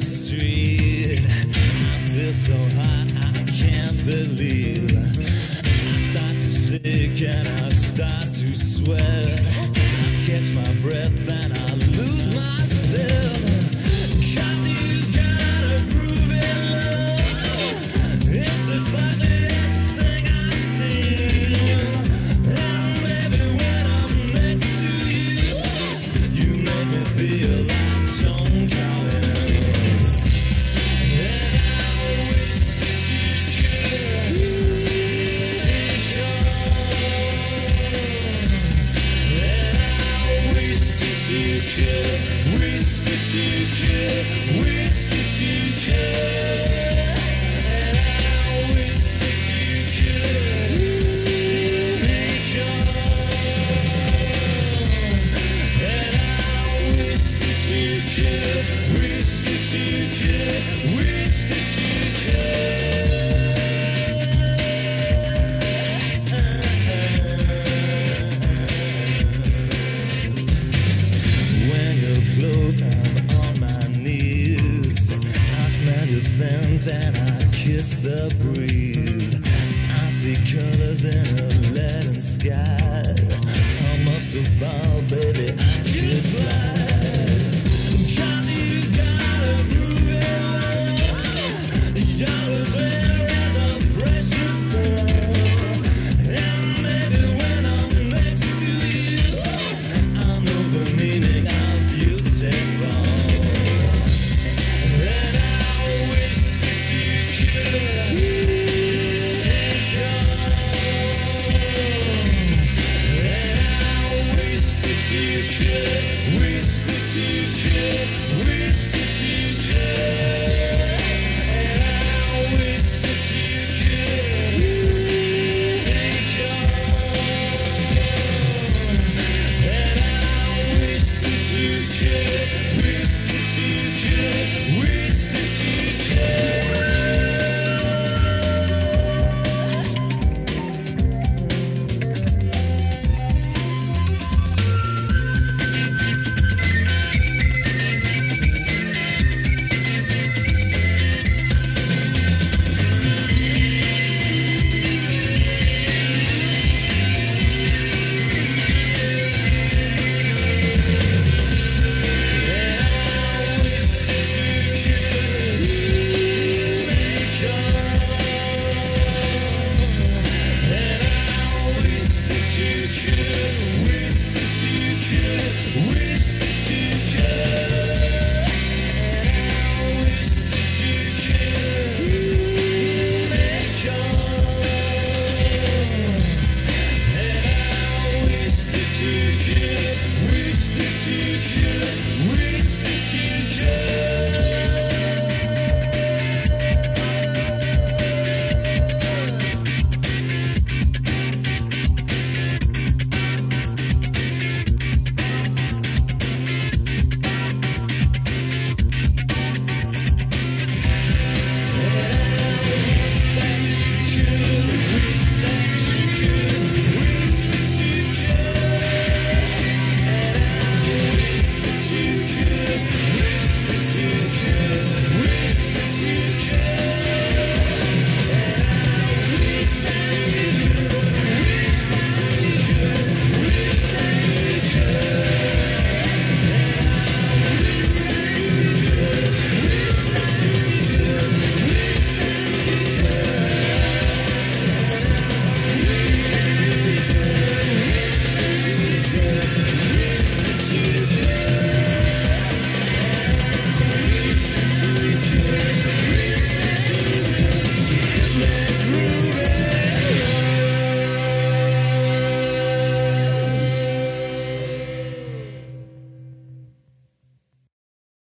street. I feel so hot, I can't believe. I start to think and I start to sweat. I catch my breath and I lose myself. 'Cause you got a groovy love. It's the slightest thing I've seen. And baby, when I'm next to you, you make me feel like John Calvin. And I wish that you could be sure. And I wish that you could, wish that you could, wish that you could. And I wish that you could be sure. And I wish that you could, wish that you could, wish that you could. When you're close, I'm on my knees. I smell your scent and I kiss the breeze. I see colors in a leaden sky.